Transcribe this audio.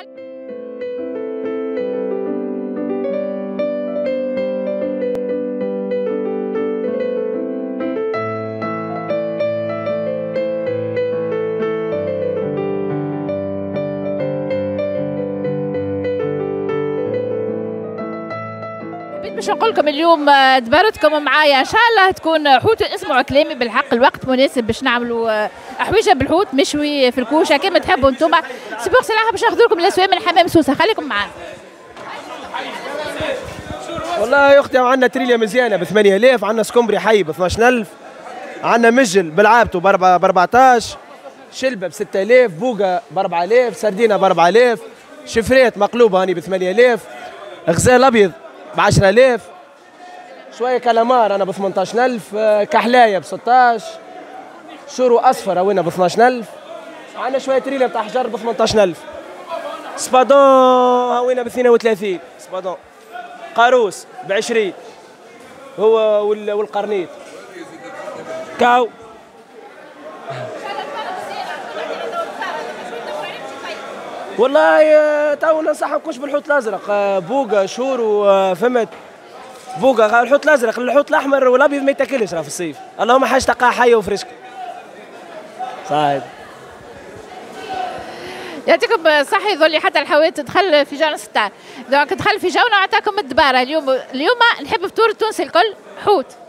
باش نقول لكم اليوم دبرتكم معايا ان شاء الله تكون حوت اسمعوا كلامي بالحق الوقت مناسب باش نعملوا حويجه بالحوت مشوي في الكوشه كما تحبوا انتم. سبوق صراحه باش ناخذ لكم الاسواق من حمام سوسه، خليكم معانا. والله يا اختي عندنا تريليا مزيانه ب 8000، عندنا سكمبري حي ب 12000، عندنا مجل بالعابته ب 14، شلبه ب 6000، بوقه ب 4000، سردينه ب 4000، شفريت مقلوبه هاني ب 8000، غزال ابيض ب 10000، شويه كالامار انا ب 18000، كحلايه ب 16، شورو اصفر هوينا ب 12000، عندنا شويه تريليا نتاع حجر ب 18000، سبادون هوينا ب 32، سبادون قاروس ب 20 هو والقرنيط كاو. والله تو ننصحكم كلش بالحوت الازرق، بوقه شورو فهمت، بوقه الحوت الازرق، الحوت الاحمر والابيض ما يتاكلش راه في الصيف، اللهم حاجه تلقاها حيه وفريشكه. صحيح. يعطيكم الصحة، يظل حتى الحوات تدخل في جونا 16، دونك تدخل في جونا وعطاكم الدبارة. اليوم نحب فطور التونسي الكل حوت.